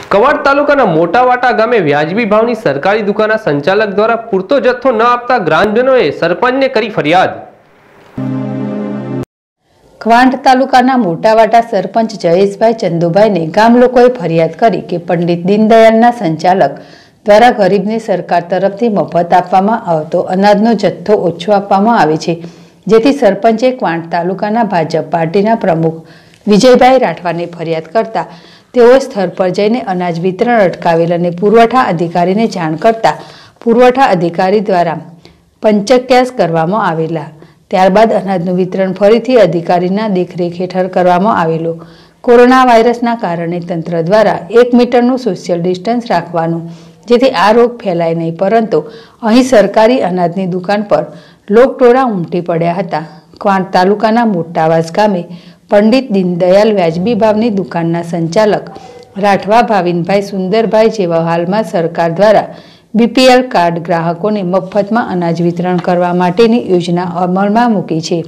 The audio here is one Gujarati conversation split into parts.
કવાંટ તાલુકાના મોટાવાટા ગામે વ્યાજબી ભાવની સરકારી દુકાનના સંચાલક દ્વારા પૂરતો જથ્થો ન આપતા ગ્રામજનોએ સરપંચને કરી ફરિયાદ। કવાંટ તાલુકાના મોટાવાટા સરપંચ જયેશભાઈ ચંદુભાઈને ગામ લોકોએ ફરિયાદ કરી કે પંડિત દીનદયાળના સંચાલક દ્વારા ગરીબને સરકાર તરફથી મફત આપવામાં આવતો અનાજનો જથ્થો ઓછો આપવામાં આવે છે, જેથી સરપંચે કવાંટ તાલુકાના ભાજપ પાર્ટીના પ્રમુખ વિજયભાઈ રાઠવાને ફરિયાદ કરતા તેઓએ સ્થળ પર જઈને અનાજ વિતરણ અટકાવેલ અને પુરવઠા અધિકારીને જાણ કરતા પુરવઠા અધિકારી દ્વારા પંચક્યાસ કરવામાં આવેલા। ત્યારબાદ અનાજનું વિતરણ ફરીથી અધિકારીના દેખરેખ હેઠળ કરવામાં આવેલું। કોરોના વાયરસના કારણે તંત્ર દ્વારા 1 મીટરનું સોશિયલ ડિસ્ટન્સ રાખવાનું, જેથી આ રોગ ફેલાય નહીં, પરંતુ અહીં સરકારી અનાજની દુકાન પર લોકટોળા ઉમટી પડ્યા હતા। કવાંટ તાલુકાના મોટાવાસ ગામે પંડિત દીનદયાળ વ્યાજબી ભાવની દુકાનના સંચાલક રાઠવા ભાવિનભાઈ સુંદરભાઈ જેવા હાલમાં સરકાર દ્વારા BPL કાર્ડ ગ્રાહકોને મફતમાં અનાજ વિતરણ કરવા માટેની યોજના અમલમાં મૂકી છે,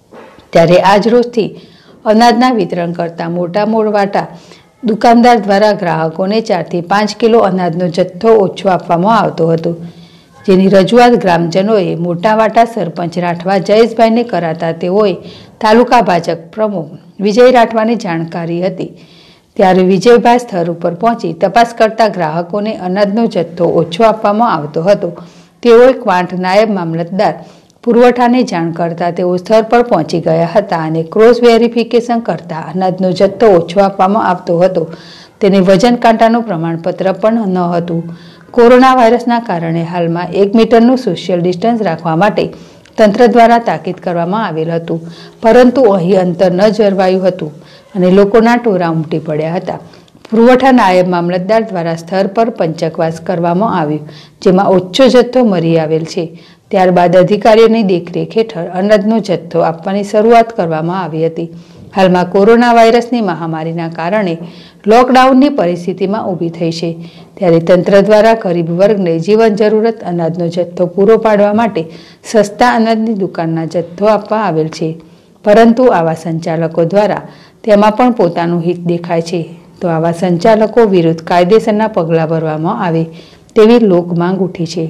ત્યારે આજ રોજથી અનાજના વિતરણ કરતા મોટાવાટા દુકાનદાર દ્વારા ગ્રાહકોને 4 થી 5 કિલો અનાજનો જથ્થો ઓછો આપવામાં આવતો હતો, જેની રજૂઆત ગ્રામજનોએ મોટાવાટા સરપંચ રાઠવા જયેશભાઈને કરાતા તેઓએ તાલુકા ભાજપ પ્રમુખ વિજય રાઠવાને જાણકારી હતી, ત્યારે વિજયભાઈ સ્થળ ઉપર પહોંચી તપાસ કરતા ગ્રાહકોને અનાજનો જથ્થો ઓછો આપવામાં આવતો હતો। તેઓએ કવાંટ નાયબ મામલતદાર પુરવઠાને જાણ કરતા તેઓ સ્થળ પર પહોંચી ગયા હતા અને ક્રોસ વેરિફિકેશન કરતા અનાજનો જથ્થો ઓછો આપવામાં આવતો હતો, તેને વજન કાંટાનું પ્રમાણપત્ર પણ ન હતું। કોરોના વાયરસના કારણે હાલમાં 1 મીટરનું સોશિયલ ડિસ્ટન્સ રાખવા માટે તંત્ર દ્વારા તાકીદ કરવામાં આવેલ હતું, પરંતુ અહીં અંતર ન જળવાયું હતું અને લોકોના ટોળા ઉમટી પડ્યા હતા। પુરવઠા નાયબ મામલતદાર દ્વારા સ્થળ પર પંચકવાસ કરવામાં આવ્યું, જેમાં ઓછો જથ્થો મળી આવેલ છે। ત્યારબાદ અધિકારીઓની દેખરેખ હેઠળ અનાજનો જથ્થો આપવાની શરૂઆત કરવામાં આવી હતી। હાલમાં કોરોના વાયરસની મહામારીના કારણે લોકડાઉનની પરિસ્થિતિમાં ઊભી થઈ છે, ત્યારે તંત્ર દ્વારા ગરીબ વર્ગને જીવન જરૂરત અનાજનો જથ્થો પૂરો પાડવા માટે સસ્તા અનાજની દુકાનના જથ્થો આપવા આવેલ છે, પરંતુ આવા સંચાલકો દ્વારા તેમાં પણ પોતાનું હિત દેખાય છે, તો આવા સંચાલકો વિરુદ્ધ કાયદેસરના પગલાં ભરવામાં આવે તેવી લોક માંગ ઉઠી છે।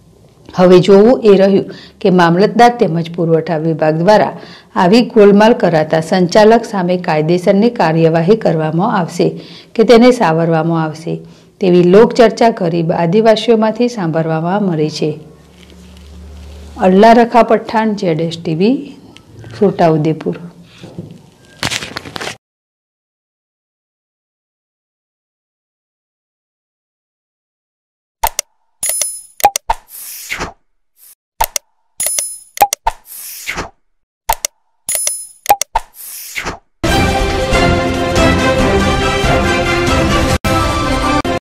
હવે જોવું એ રહ્યું કે મામલતદાર તેમજ પુરવઠા વિભાગ દ્વારા આવી ગોલમાલ કરાતા સંચાલક સામે કાયદેસરની કાર્યવાહી કરવામાં આવશે કે તેને સાવરવામાં આવશે તેવી લોકચર્ચા ગરીબ આદિવાસીઓમાંથી સાંભળવામાં મળી છે। અલ્લા રખા પઠાણ, ZSTV, છોટાઉદેપુર।